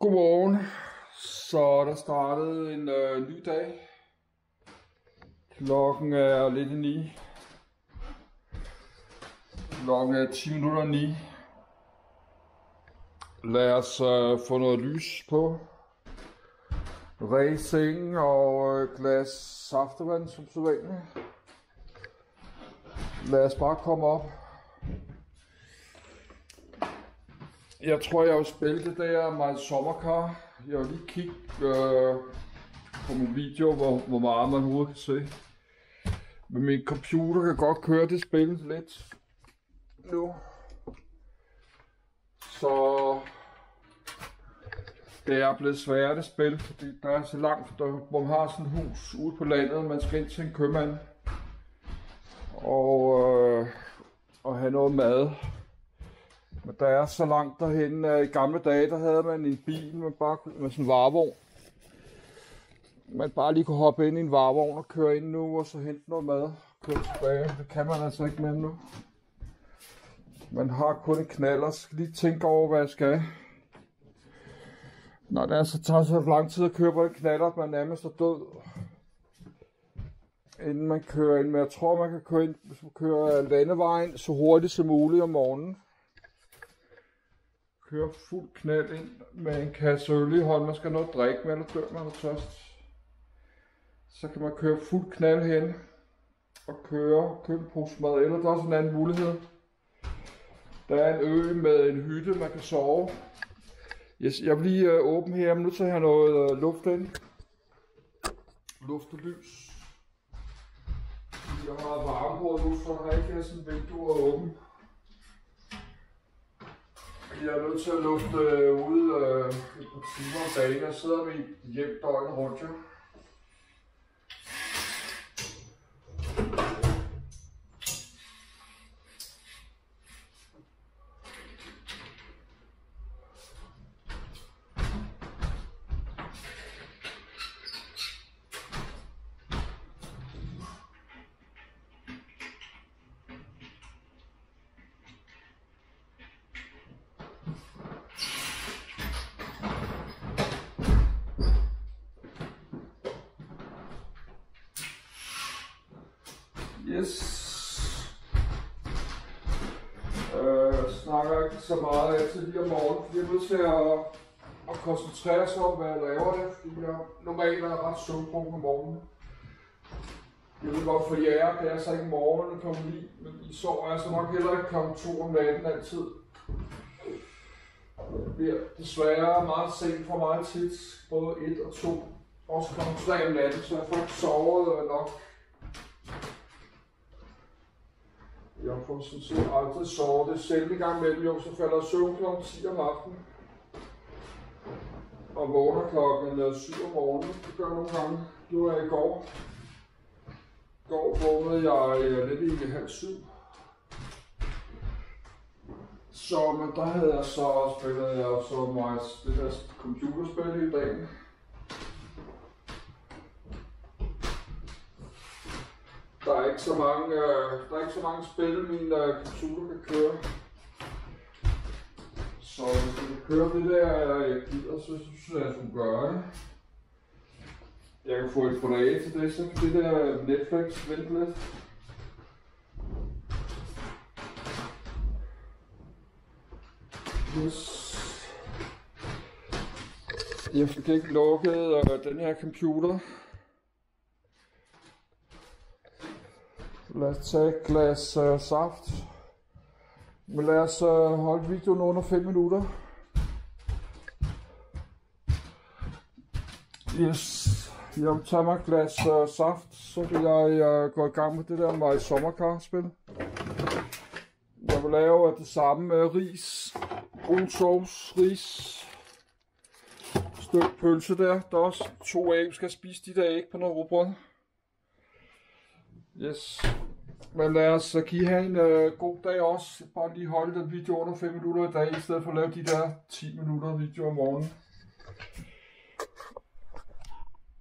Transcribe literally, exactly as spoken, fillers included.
Godmorgen. Så der startede en øh, ny dag. Klokken er lidt i ni. Klokken er ti minutter ni. Lad os øh, få noget lys på. Racing og øh, glas saftevand som sædvanligt. Lad os bare komme op. Jeg tror, jeg vil spille det der My Summer Car. Jeg vil lige kigge øh, på min video, hvor, hvor meget man overhovedet kan se. Men min computer kan godt køre det spil lidt nu. Så det er blevet sværere at spille, fordi der er så langt, der, hvor man har sådan et hus ude på landet, og man skal ind til en købmand og, øh, og have noget mad. Men der er så langt derhen, at i gamle dage, der havde man en bil med, bare, med sådan en varevogn. Man bare lige kunne hoppe ind i en varevogn og køre ind nu, og så hente noget mad og køre tilbage. Det kan man altså ikke med nu. Man har kun en knald og skal lige tænke over, hvad jeg skal. Når det altså tager så lang tid at køre på en knald, at man nærmest er død, inden man kører ind. Men jeg tror, man kan køre ind, hvis man kører landevejen så hurtigt som muligt om morgenen. Køre fuld knald ind med en kasse øl i hånden. Man skal have noget at drikke med, eller dør man er tørst. Så kan man køre fuld knald hen og køre, købe en pose mad. Eller der er også en anden mulighed. Der er en ø med en hytte, man kan sove. Yes, jeg vil lige øh, åbne her, men nu tager jeg noget øh, luft ind. Luft og lys. Jeg har varme på nu, så har jeg ikke sådan vinduer åbne. Jeg er nødt til at lufte øh, ude øh, et par timer om dagen. Jeg sidder med hjem døgnet rundt. Ja. Yes. Øh, snakker ikke så meget altid lige om morgenen, fordi jeg er nødt til at, at koncentrere sig om, hvad jeg laver det, fordi jeg normalt er ret søvnbrug om morgenen. Jeg ved godt for jer, det er så ikke morgenen klokken ni, men I sover altså nok heller ikke klokken to om natten altid. Det bliver desværre meget sent for mig tit, både et og to, også klokken tre om natten, så jeg får ikke sovet nok. Jeg får sådan set aldrig sovet. Det er selv i gang med det, jo, så falder jeg søvn klokken ti om aftenen. Og vågner klokken syv om morgenen. Det gør jeg nogle gange. Det var jeg i går. I går vågnede jeg lidt i halv syv. Så, men der havde jeg så spillet jeg så meget det der computerspil i dag. Der er ikke så mange, øh, der er ikke så mange spil, min øh, computer kan køre. Så hvis du kan køre det der, jeg gider, så synes jeg, at jeg skulle gøre det. Jeg kan få et forlag til det, så kan det der Netflix vente lidt. Yes. Jeg fik ikke lukket øh, den her computer. Lad os tage et glas øh, saft. Men lad os øh, holde videoen under fem minutter. Yes. Jeg vil tage mig et glas øh, saft, så vil jeg øh, gå i gang med det der My Summer Car spil. Jeg vil lave øh, det samme med ris, brun sovs, ris, stykke pølse der. Der er også to æg, vi skal spise de der æg på noget rugbrød. Yes. Men lad os give her en uh, god dag også. Bare lige holde den video under fem minutter i dag, i stedet for at lave de der ti minutter video om morgenen.